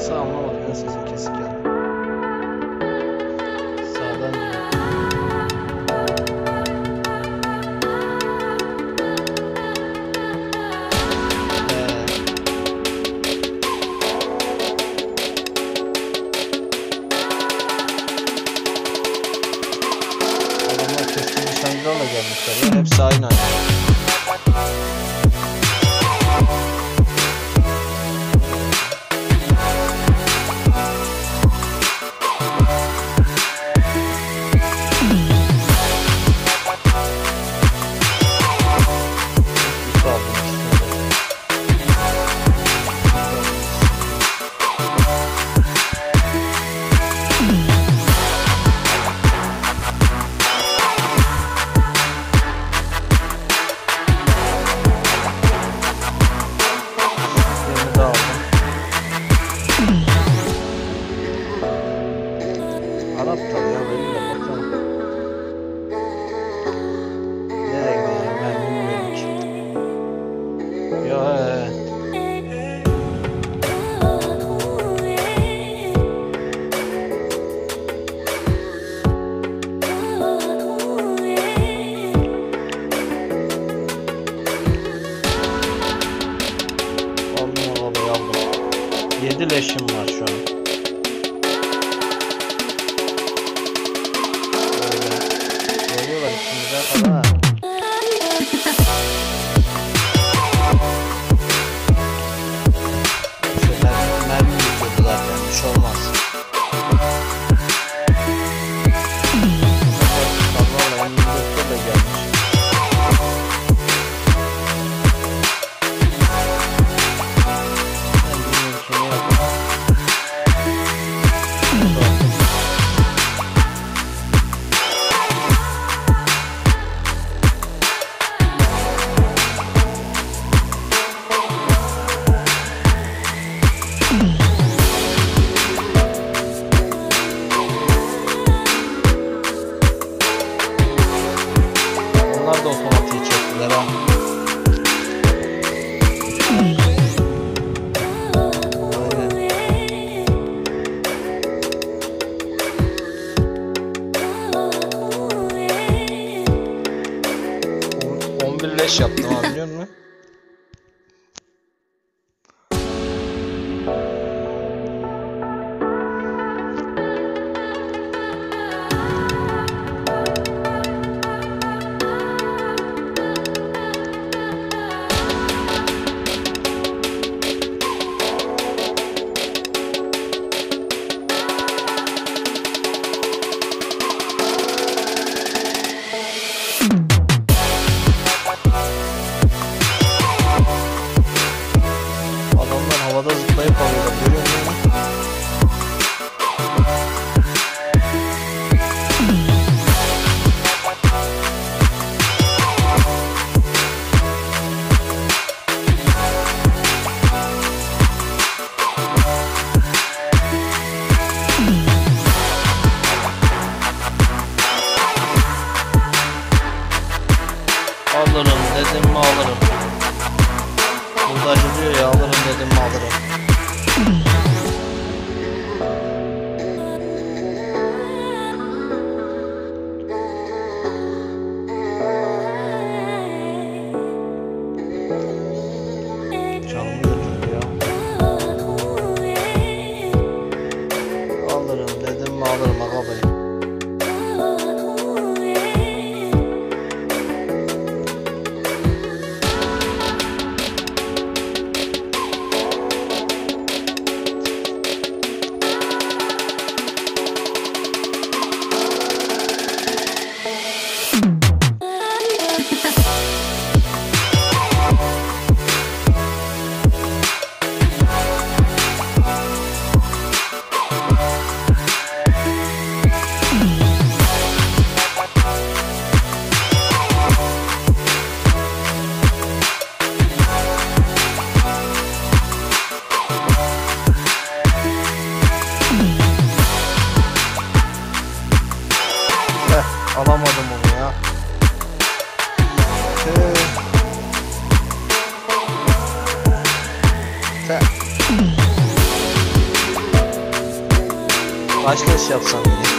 Nasıl anlamadım ya, sesin kesik geldi. Sağdan geliyor. Adamlar keskin nişancılarla gelmişler ya, hepsi aynı. Arap tabi ya, benim de bakalım. Nereye gideceğim ben bilmiyorum ki. Ya aldım arabayı aldım. 7 leşim var şu an. Ama mermi yüklüyordu zaten, bir şey olmaz. Vallahi M24'te de gelmiş. Ben bilmiyorum ki ne yapayım. Onlar da otomatiği çektiler ha. Aynen. 11 leş yaptım abi, biliyor musun? Havada zıplayıp alıyorlar, görüyor musun? Alırım dedim mi alırım. Hurdacı diyor ya, alırım dedim mi alırım. Canımı götürdü ya. Alırım dedim mi alırım aga bey. Kaç taş yapsam iyi?